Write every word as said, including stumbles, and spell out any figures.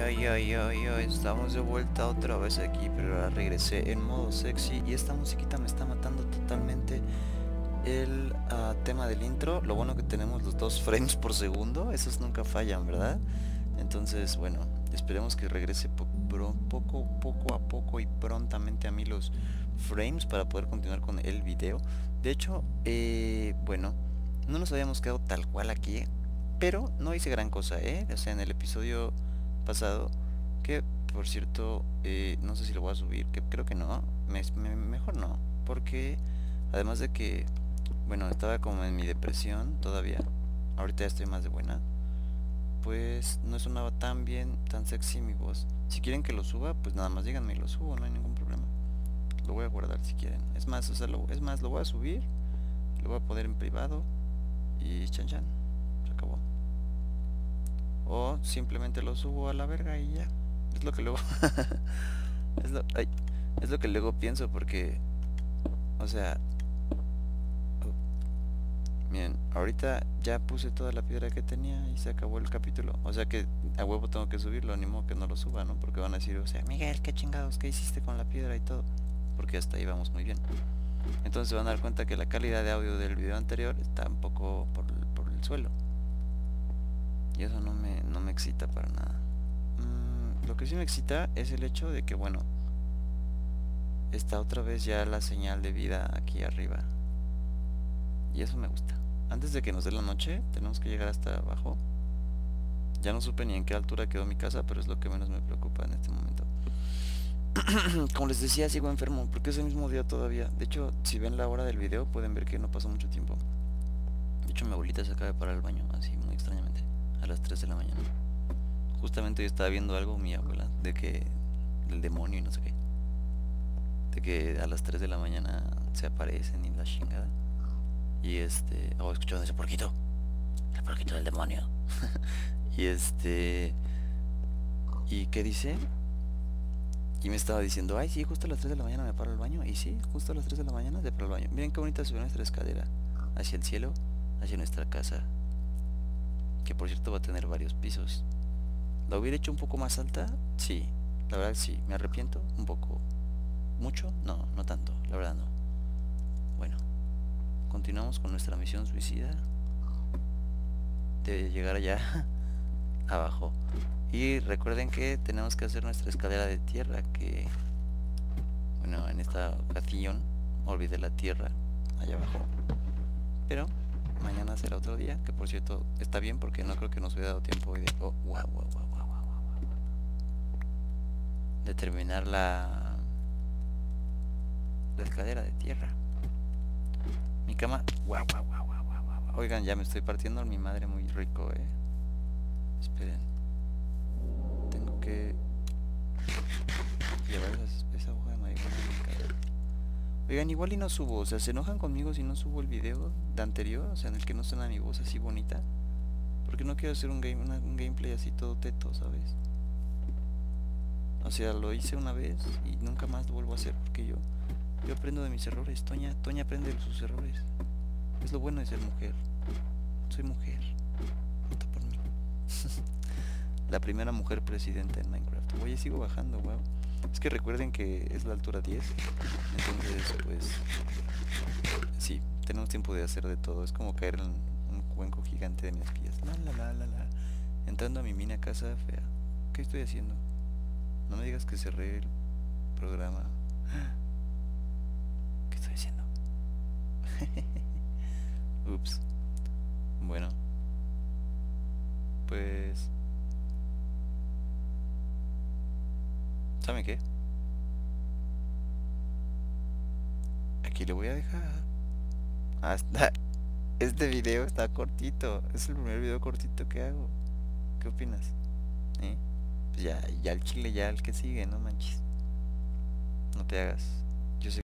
yo, yo, yo, yo, estamos de vuelta otra vez aquí, pero ahora regresé en modo sexy y esta musiquita me está matando totalmente el uh, tema del intro. Lo bueno que tenemos los dos frames por segundo, esos nunca fallan, ¿verdad? Entonces, bueno, esperemos que regrese po poco, poco a poco y prontamente a mí los frames para poder continuar con el video. De hecho, eh, bueno, no nos habíamos quedado tal cual aquí, pero no hice gran cosa, ¿eh? O sea, en el episodio pasado, que por cierto, eh, no sé si lo voy a subir, que creo que no, me, me, mejor no, porque además de que, bueno, estaba como en mi depresión todavía, ahorita ya estoy más de buena, pues no sonaba tan bien, tan sexy mi voz. Si quieren que lo suba, pues nada más díganme y lo subo, no hay ningún problema. Lo voy a guardar si quieren. Es más, o sea, lo, es más, lo voy a subir, lo voy a poner en privado y chan chan, se acabó. O simplemente lo subo a la verga y ya. Es lo que luego es, lo, ay, es lo que luego pienso porque, o sea, oh, miren, ahorita ya puse toda la piedra que tenía y se acabó el capítulo. O sea que a huevo tengo que subirlo, ni modo que no lo suba, ¿no? Porque van a decir, o sea, Miguel, qué chingados, ¿qué hiciste con la piedra y todo? Porque hasta ahí vamos muy bien. Entonces se van a dar cuenta que la calidad de audio del video anterior está un poco por el, por el suelo. Y eso no me, no me excita para nada. Mm, lo que sí me excita es el hecho de que, bueno, está otra vez ya la señal de vida aquí arriba. Y eso me gusta. Antes de que nos dé la noche, tenemos que llegar hasta abajo. Ya no supe ni en qué altura quedó mi casa, pero es lo que menos me preocupa en este momento. Como les decía, sigo enfermo, porque es el mismo día todavía. De hecho, si ven la hora del video, pueden ver que no pasó mucho tiempo. De hecho, mi abuelita se acaba de parar al baño, así muy extrañamente, a las tres de la mañana. Justamente yo estaba viendo algo, mi abuela, de que el demonio y no sé qué, de que a las tres de la mañana se aparecen y la chingada. Y este, oh, escucharon ese porquito, el porquito del demonio. Y este, ¿y qué dice? Y me estaba diciendo, ay, sí, justo a las tres de la mañana me paro al baño. Y sí, justo a las tres de la mañana se paro al baño. Miren qué bonita se ve nuestra escalera hacia el cielo, hacia nuestra casa, que por cierto va a tener varios pisos. ¿La hubiera hecho un poco más alta? Sí, la verdad sí. ¿Me arrepiento? Un poco. ¿Mucho? No, no tanto, la verdad no. Bueno, continuamos con nuestra misión suicida de llegar allá abajo. Y recuerden que tenemos que hacer nuestra escalera de tierra, que, bueno, en esta ocasión olvidé la tierra allá abajo. Pero mañana será otro día, que por cierto está bien porque no creo que nos hubiera dado tiempo hoy de, oh, wow, wow, wow, wow, wow, wow, de terminar la, la escalera de tierra. Mi cama, wow, wow, wow, wow, wow, wow. Oigan, ya me estoy partiendo a mi madre muy rico, eh. Esperen. Tengo que llevar esas, esa hoja de marihuana a mi cara. Oigan, igual y no subo, o sea, ¿se enojan conmigo si no subo el video de anterior? O sea, en el que no suena mi voz así bonita. Porque no quiero hacer un, game, una, un gameplay así todo teto, ¿sabes? O sea, lo hice una vez y nunca más lo vuelvo a hacer porque yo Yo aprendo de mis errores. Toña, Toña aprende de sus errores. Es lo bueno de ser mujer. Soy mujer. Vota por mí. La primera mujer presidenta en Minecraft. Oye, sigo bajando, wow. Es que recuerden que es la altura diez. Entonces, pues, sí, tenemos tiempo de hacer de todo. Es como caer en un cuenco gigante de mis pies. La, la, la, la, la. Entrando a mi mina casa fea. ¿Qué estoy haciendo? No me digas que cerré el programa. ¿Qué estoy haciendo? Ups. Bueno, pues, ¿saben qué? Aquí le voy a dejar. Hasta este video está cortito. Es el primer video cortito que hago. ¿Qué opinas? ¿Eh? Pues ya, ya el chile, ya el que sigue, no manches. No te hagas.